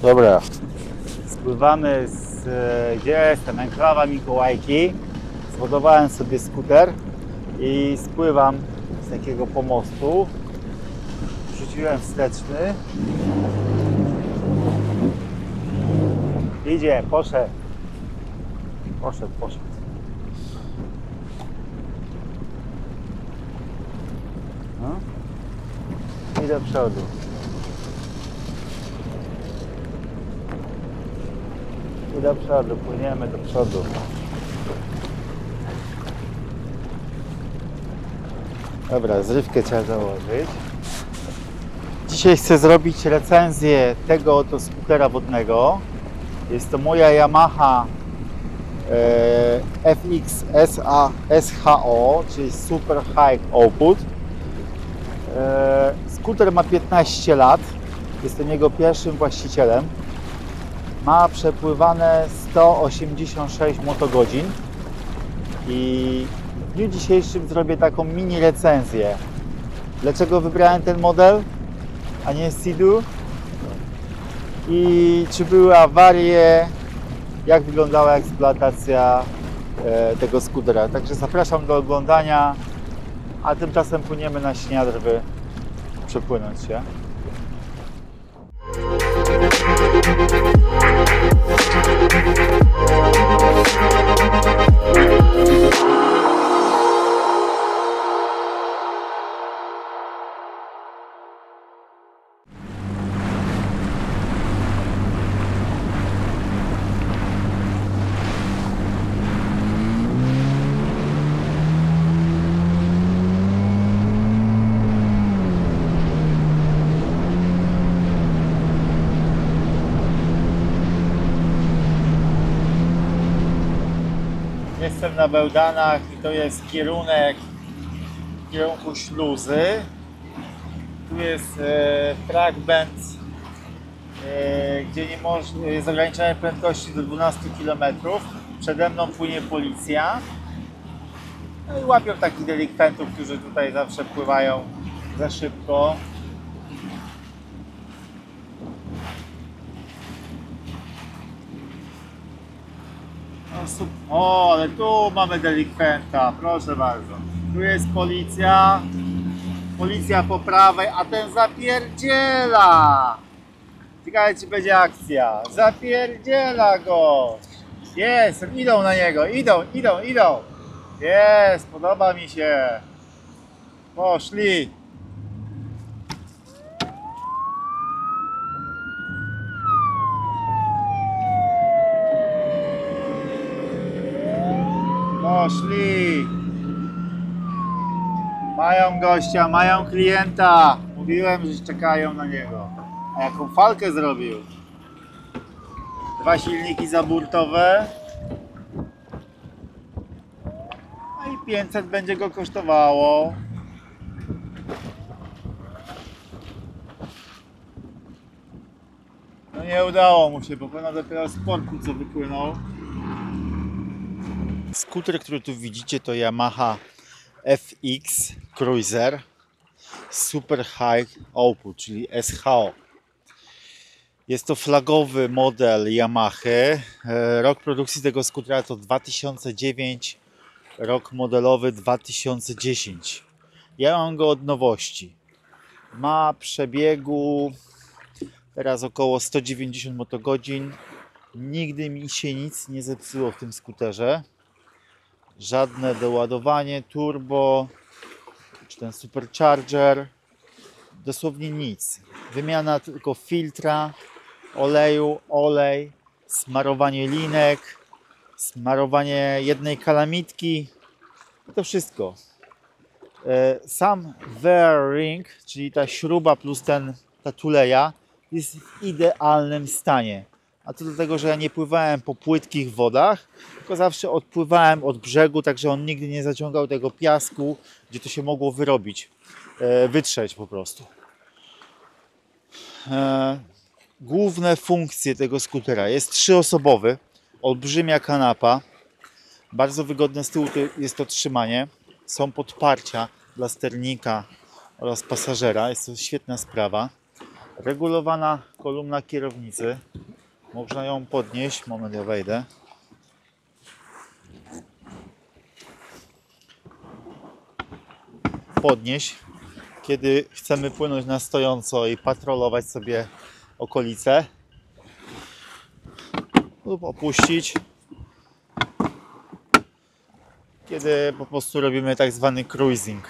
Dobra, spływamy gdzie jestem? Enklawa Mikołajki. Zbudowałem sobie skuter i spływam z takiego pomostu. Rzuciłem wsteczny. Idzie, poszedł. Poszedł. No. I do przodu. I do przodu, płyniemy do przodu. Dobra, zrywkę trzeba założyć. Dzisiaj chcę zrobić recenzję tego oto skutera wodnego. Jest to moja Yamaha FX SHO, czyli Super High Output. Skuter ma 15 lat. Jestem jego pierwszym właścicielem. Ma przepływane 186 motogodzin i w dniu dzisiejszym zrobię taką mini recenzję. Dlaczego wybrałem ten model, a nie Sea-Doo? I czy były awarie, jak wyglądała eksploatacja tego skutera. Także zapraszam do oglądania, a tymczasem płyniemy na Śniadrwy przepłynąć się. Jestem na Bełdanach i to jest kierunek w kierunku śluzy. Tu jest fragment, gdzie nie jest ograniczenie prędkości do 12 km. Przede mną płynie policja. No i łapią takich delikwentów, którzy tutaj zawsze pływają za szybko. O, ale tu mamy delikwenta, proszę bardzo. Tu jest policja. Policja po prawej, a ten zapierdziela. Ciekawe, czy będzie akcja. Zapierdziela go. Jest, idą na niego, idą. Jest, podoba mi się. Poszli. Poszli. Mają gościa, mają klienta. Mówiłem, że czekają na niego. A jaką falkę zrobił? 2 silniki zaburtowe. No i 500 będzie go kosztowało. No nie udało mu się, bo pewno dopiero z portu co wypłynął. Skuter, który tu widzicie, to Yamaha FX Cruiser Super High Output, czyli SHO. Jest to flagowy model Yamahy. Rok produkcji tego skutera to 2009, rok modelowy 2010. Ja mam go od nowości. Ma przebiegu teraz około 190 motogodzin. Nigdy mi się nic nie zepsuło w tym skuterze. Żadne doładowanie turbo, czy ten supercharger, dosłownie nic. Wymiana tylko filtra, oleju, olej, smarowanie linek, smarowanie jednej kalamitki. To wszystko. Sam wear ring, czyli ta śruba plus ta tuleja, jest w idealnym stanie. A to dlatego, że ja nie pływałem po płytkich wodach, tylko zawsze odpływałem od brzegu, także on nigdy nie zaciągał tego piasku, gdzie to się mogło wyrobić, wytrzeć po prostu. Główne funkcje tego skutera. Jest 3-osobowy, olbrzymia kanapa, bardzo wygodne z tyłu jest to trzymanie. Są podparcia dla sternika oraz pasażera, jest to świetna sprawa. Regulowana kolumna kierownicy. Można ją podnieść. Moment, ja wejdę. Podnieść, kiedy chcemy płynąć na stojąco i patrolować sobie okolice, lub opuścić, kiedy po prostu robimy tak zwany cruising.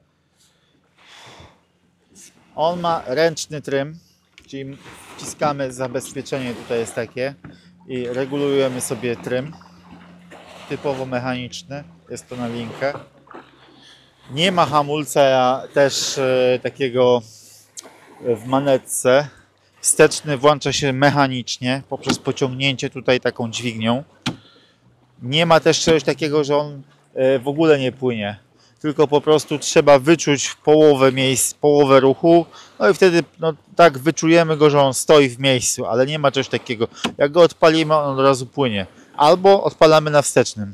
On ma ręczny trym, czyli wciskamy zabezpieczenie, tutaj jest takie, i regulujemy sobie trym, typowo mechaniczny, jest to na linkę. Nie ma hamulca też takiego w manetce. Wsteczny włącza się mechanicznie poprzez pociągnięcie tutaj taką dźwignią. Nie ma też czegoś takiego, że on w ogóle nie płynie. Tylko po prostu trzeba wyczuć połowę miejsc, połowę ruchu. No i wtedy tak wyczujemy go, że on stoi w miejscu, ale nie ma czegoś takiego. Jak go odpalimy, on od razu płynie. Albo odpalamy na wstecznym.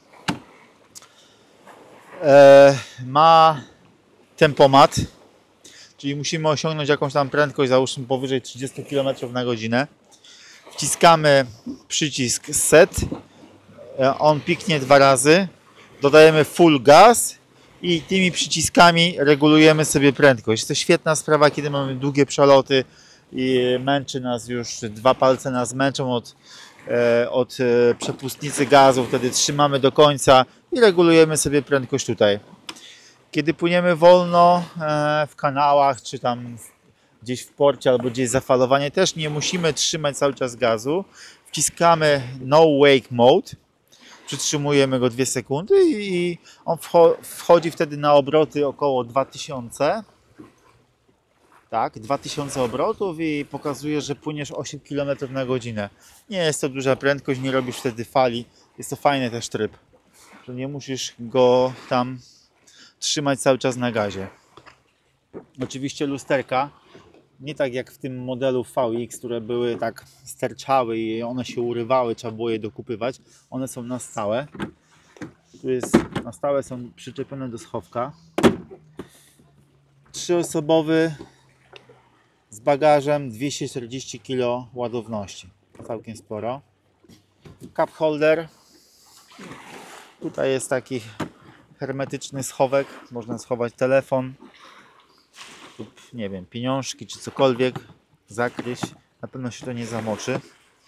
Ma tempomat, czyli musimy osiągnąć jakąś tam prędkość, załóżmy powyżej 30 km na godzinę. Wciskamy przycisk set, on piknie 2 razy, dodajemy full gas i tymi przyciskami regulujemy sobie prędkość. To świetna sprawa, kiedy mamy długie przeloty i męczy nas już, 2 palce nas męczą od przepustnicy gazu, wtedy trzymamy do końca i regulujemy sobie prędkość tutaj. Kiedy płyniemy wolno w kanałach, czy tam gdzieś w porcie, albo gdzieś zafalowanie, też nie musimy trzymać cały czas gazu. Wciskamy no wake mode, przytrzymujemy go 2 sekundy i on wchodzi wtedy na obroty około 2000. Tak, 2000 obrotów i pokazuje, że płyniesz 8 km na godzinę. Nie jest to duża prędkość, nie robisz wtedy fali. Jest to fajny też tryb, że nie musisz go tam trzymać cały czas na gazie. Oczywiście lusterka, nie tak jak w tym modelu VX, które były tak sterczały i one się urywały, trzeba było je dokupywać. One są na stałe. Tu jest, na stałe są przyczepione do schowka. 3-osobowy z bagażem, 240 kg ładowności. Całkiem sporo. Cup holder. Tutaj jest taki hermetyczny schowek. Można schować telefon lub, nie wiem, pieniążki czy cokolwiek. Zakryć. Na pewno się to nie zamoczy.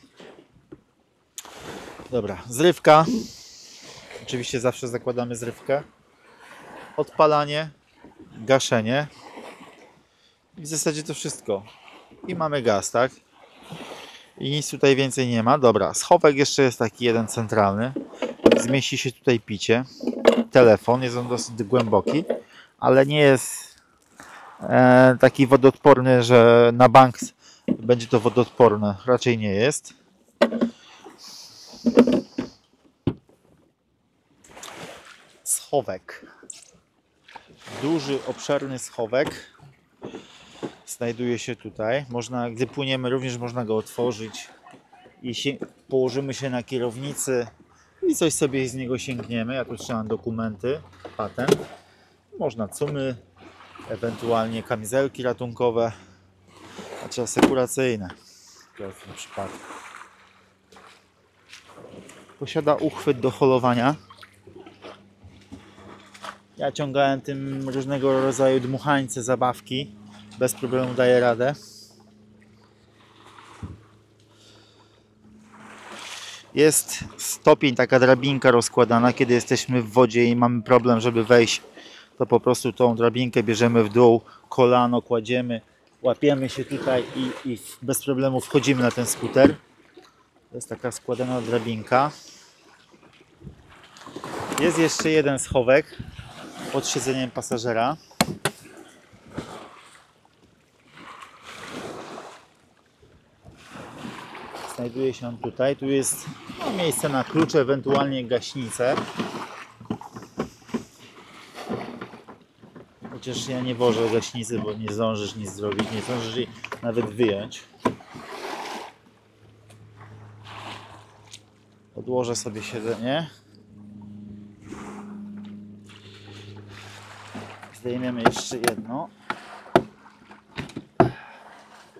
Dobra, zrywka. Oczywiście zawsze zakładamy zrywkę. Odpalanie, gaszenie. I w zasadzie to wszystko. I mamy gaz, tak? I nic tutaj więcej nie ma. Dobra, schowek jeszcze jest taki jeden centralny. Zmieści się tutaj picie. Telefon, jest on dosyć głęboki, ale nie jest taki wodoodporny, że na bank będzie to wodoodporne. Raczej nie jest. Schowek. Duży, obszerny schowek. Znajduje się tutaj. Można, gdy płyniemy, również można go otworzyć i położymy się na kierownicy i coś sobie z niego sięgniemy. Ja tu trzymam dokumenty, patent. Można cumy, ewentualnie kamizelki ratunkowe, czy asekuracyjne w tym przypadku. Posiada uchwyt do holowania. Ja ciągałem tym różnego rodzaju dmuchańce, zabawki. Bez problemu daje radę. Jest stopień, taka drabinka rozkładana, kiedy jesteśmy w wodzie i mamy problem, żeby wejść, to po prostu tą drabinkę bierzemy w dół, kolano kładziemy, łapiemy się tutaj i bez problemu wchodzimy na ten skuter. To jest taka składana drabinka. Jest jeszcze jeden schowek pod siedzeniem pasażera. Znajduje się on tutaj. Tu jest miejsce na klucze, ewentualnie gaśnicę. Chociaż ja nie włożę gaśnicy, bo nie zdążysz nic zrobić, nie zdążysz jej nawet wyjąć. Odłożę sobie siedzenie. Zdejmiemy jeszcze jedno.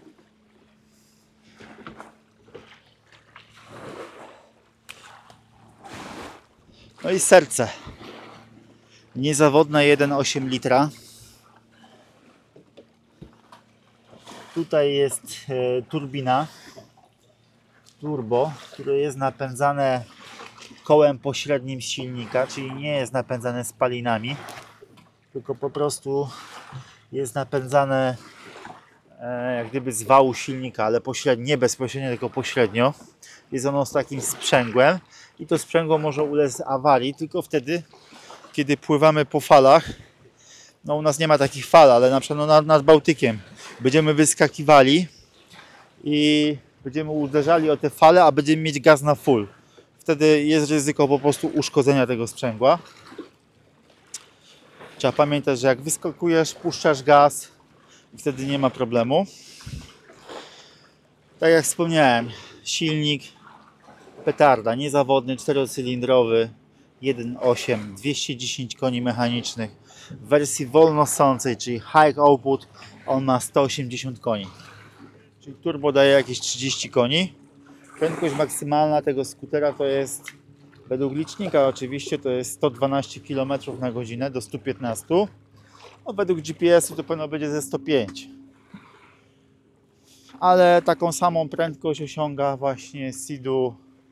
No i serce. Niezawodne 1,8 litra. Tutaj jest turbina turbo, które jest napędzane kołem pośrednim z silnika, czyli nie jest napędzane spalinami, tylko po prostu jest napędzane jak gdyby z wału silnika, ale pośrednio, nie bezpośrednio, tylko pośrednio. Jest ono z takim sprzęgłem i to sprzęgło może ulec awarii tylko wtedy, kiedy pływamy po falach. No u nas nie ma takich fal, ale na przykład nad Bałtykiem będziemy wyskakiwali i będziemy uderzali o te fale, a będziemy mieć gaz na full. Wtedy jest ryzyko po prostu uszkodzenia tego sprzęgła. Trzeba pamiętać, że jak wyskakujesz, puszczasz gaz i wtedy nie ma problemu. Tak jak wspomniałem, silnik petarda, niezawodny, 4-cylindrowy, 1,8, 210 koni mechanicznych. W wersji wolnosącej, czyli high output, on ma 180 koni. Czyli turbo daje jakieś 30 koni. Prędkość maksymalna tego skutera to jest, według licznika oczywiście, to jest 112 km na godzinę do 115. No, według GPS-u to pewno będzie ze 105. Ale taką samą prędkość osiąga właśnie Sea-Doo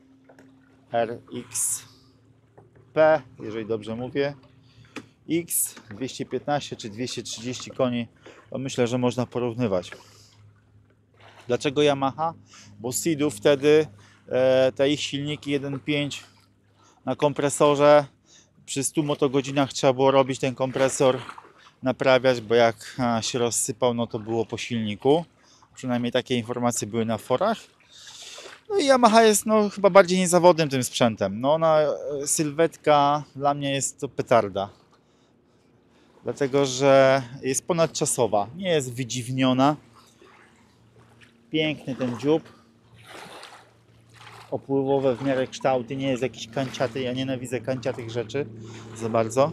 RX-P, jeżeli dobrze mówię. X 215 czy 230 koni, to myślę, że można porównywać. Dlaczego Yamaha? Bo Sea-Doo wtedy te ich silniki 1.5 na kompresorze przy 100 motogodzinach trzeba było robić ten kompresor, naprawiać, bo jak się rozsypał, no to było po silniku. Przynajmniej takie informacje były na forach. No i Yamaha jest no, chyba bardziej niezawodnym tym sprzętem. No ona, sylwetka dla mnie jest to petarda. Dlatego, że jest ponadczasowa, nie jest wydziwniona. Piękny ten dziób. Opływowe w miarę kształty, nie jest jakiś kanciaty. Ja nienawidzę kanciatych rzeczy za bardzo.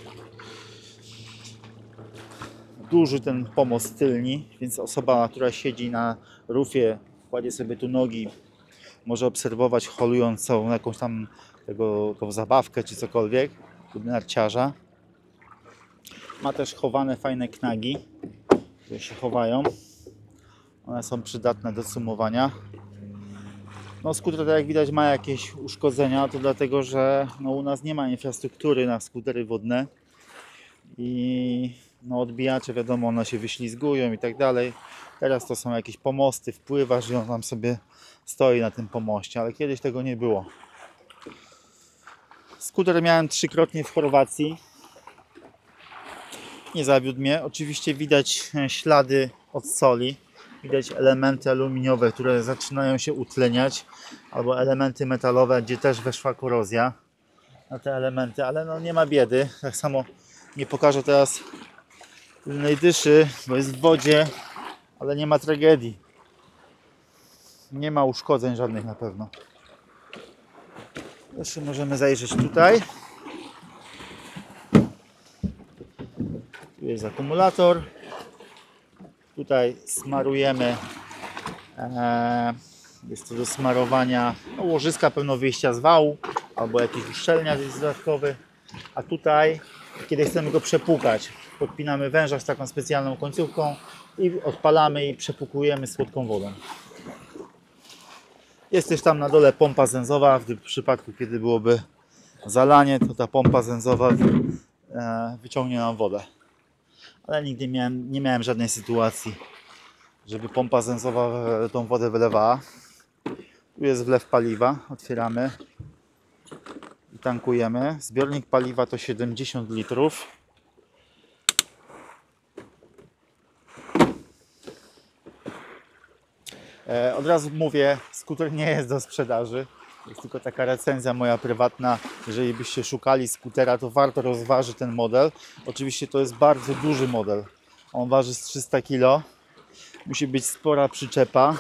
Duży ten pomost tylni, więc osoba, która siedzi na rufie, kładzie sobie tu nogi, może obserwować holując całą jakąś tam tą zabawkę czy cokolwiek, narciarza. Ma też chowane fajne knagi, które się chowają. One są przydatne do sumowania. No skuter, tak jak widać, ma jakieś uszkodzenia, to dlatego, że no, u nas nie ma infrastruktury na skutery wodne i no, odbijacze, wiadomo, one się wyślizgują i tak dalej. Teraz to są jakieś pomosty, wpływasz i on tam sobie stoi na tym pomoście, ale kiedyś tego nie było. Skuter miałem 3-krotnie w Chorwacji. Nie zawiódł mnie. Oczywiście widać ślady od soli. Widać elementy aluminiowe, które zaczynają się utleniać, albo elementy metalowe, gdzie też weszła korozja na te elementy, ale no nie ma biedy. Tak samo nie pokażę teraz tylnej dyszy, bo jest w wodzie, ale nie ma tragedii. Nie ma uszkodzeń żadnych na pewno. Jeszcze możemy zajrzeć tutaj. Tu jest akumulator. Tutaj smarujemy. Jest to do smarowania no, łożyska, pewno wyjścia z wału albo jakiś uszczelniacz jest dodatkowy. A tutaj, kiedy chcemy go przepłukać, podpinamy węża z taką specjalną końcówką i odpalamy i przepłukujemy słodką wodą. Jest też tam na dole pompa zęzowa. W przypadku, kiedy byłoby zalanie, to ta pompa zęzowa wyciągnie nam wodę. Ale nigdy nie miałem żadnej sytuacji, żeby pompa zęzowa tą wodę wylewała. Tu jest wlew paliwa. Otwieramy i tankujemy. Zbiornik paliwa to 70 litrów. Od razu mówię, skuter nie jest do sprzedaży. Jest tylko taka recenzja moja prywatna. Jeżeli byście szukali skutera, to warto rozważyć ten model. Oczywiście to jest bardzo duży model. On waży z 300 kg. Musi być spora przyczepa.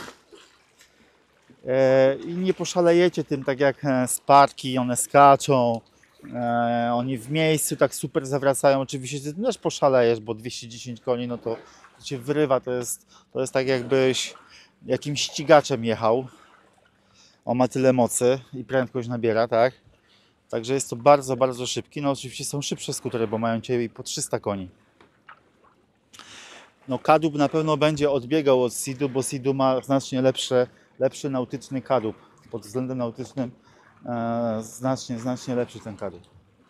I nie poszalejecie tym tak jak Sparki, one skaczą. Oni w miejscu tak super zawracają. Oczywiście ty też poszalejesz, bo 210 koni, no to cię wyrywa. To jest tak jakbyś jakimś ścigaczem jechał. On ma tyle mocy i prędkość nabiera, tak? Także jest to bardzo, bardzo szybki. No oczywiście są szybsze skutery, bo mają ciebie po 300 koni. No kadłub na pewno będzie odbiegał od Sea-Doo, bo Sea-Doo ma znacznie lepszy nautyczny kadłub. Pod względem nautycznym znacznie lepszy ten kadłub.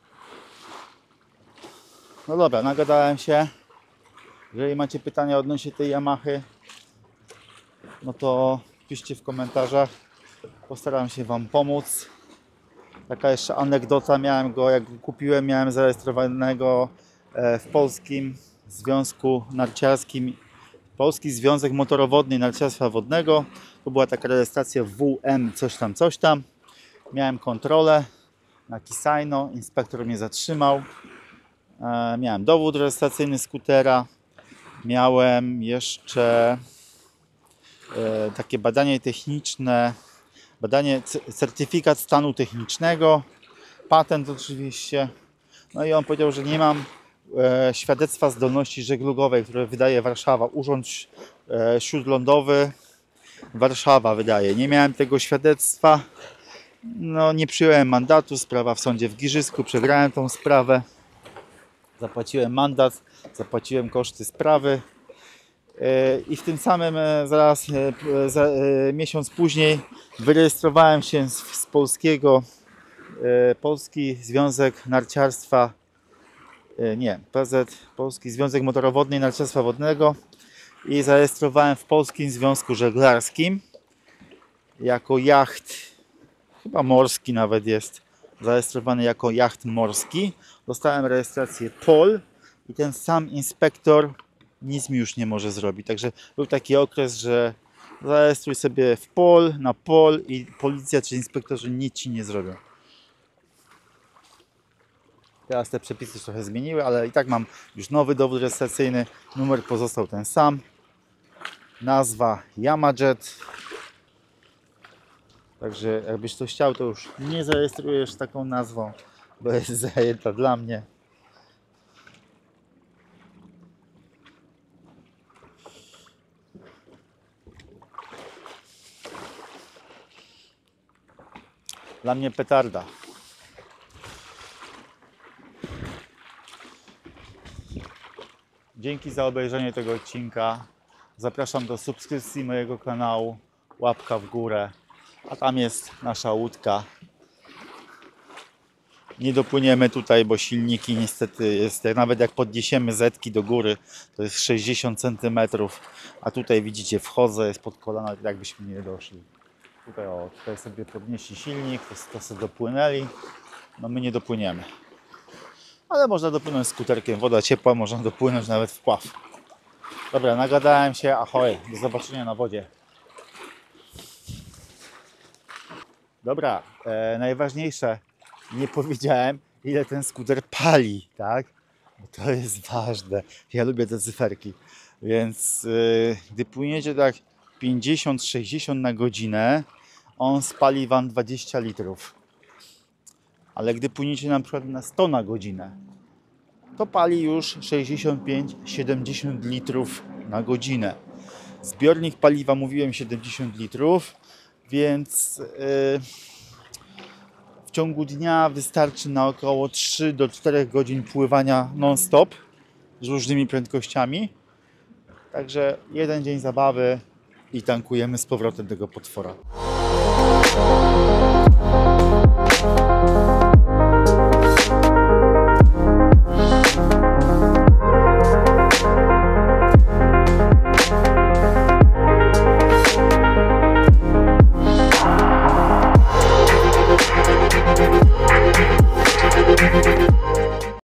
No dobra, nagadałem się. Jeżeli macie pytania odnośnie tej Yamahy, no to piszcie w komentarzach. Postaram się Wam pomóc. Taka jeszcze anegdota, miałem go, jak go kupiłem, miałem zarejestrowanego w Polskim Związku Narciarskim, Polski Związek Motorowodny i Narciarstwa Wodnego. To była taka rejestracja WM coś tam. Miałem kontrolę na Kisajno, inspektor mnie zatrzymał. Miałem dowód rejestracyjny skutera. Miałem jeszcze takie badanie techniczne, certyfikat stanu technicznego, patent oczywiście. No i on powiedział, że nie mam świadectwa zdolności żeglugowej, które wydaje Warszawa, Urząd Śródlądowy Warszawa wydaje. Nie miałem tego świadectwa, no nie przyjąłem mandatu, sprawa w sądzie w Giżycku, przegrałem tą sprawę, zapłaciłem mandat, zapłaciłem koszty sprawy. I w tym samym zaraz miesiąc później wyrejestrowałem się z polskiego Polski Związek Narciarstwa, Polski Związek Motorowodny i Narciarstwa Wodnego i zarejestrowałem w Polskim Związku Żeglarskim jako jacht, chyba morski nawet jest, zarejestrowany jako jacht morski. Dostałem rejestrację POL i ten sam inspektor nic mi już nie może zrobić. Także był taki okres, że zarejestruj sobie w POL, na POL i policja czy inspektorzy nic ci nie zrobią. Teraz te przepisy się trochę zmieniły, ale i tak mam już nowy dowód rejestracyjny. Numer pozostał ten sam. Nazwa Yamajet. Także jakbyś to chciał, to już nie zarejestrujesz taką nazwą, bo jest zajęta dla mnie. Dla mnie petarda. Dzięki za obejrzenie tego odcinka. Zapraszam do subskrypcji mojego kanału. Łapka w górę. A tam jest nasza łódka. Nie dopłyniemy tutaj, bo silniki niestety jest, nawet jak podniesiemy zetki do góry, to jest 60 cm. A tutaj widzicie, wchodzę, jest pod kolana, jakbyśmy nie doszli. Tutaj sobie podnieśli silnik, to sobie dopłynęli. No my nie dopłyniemy. Ale można dopłynąć skuterkiem, woda ciepła, można dopłynąć nawet w pław. Dobra, nagadałem się, ahoj, do zobaczenia na wodzie. Dobra, najważniejsze, nie powiedziałem, ile ten skuter pali, tak? Bo to jest ważne, ja lubię te cyferki. Więc gdy płyniecie tak 50-60 na godzinę, on spali Wam 20 litrów. Ale gdy płyniecie na przykład na 100 na godzinę, to pali już 65-70 litrów na godzinę. Zbiornik paliwa, mówiłem, 70 litrów, więc w ciągu dnia wystarczy na około 3 do 4 godzin pływania non-stop z różnymi prędkościami. Także jeden dzień zabawy i tankujemy z powrotem tego potwora.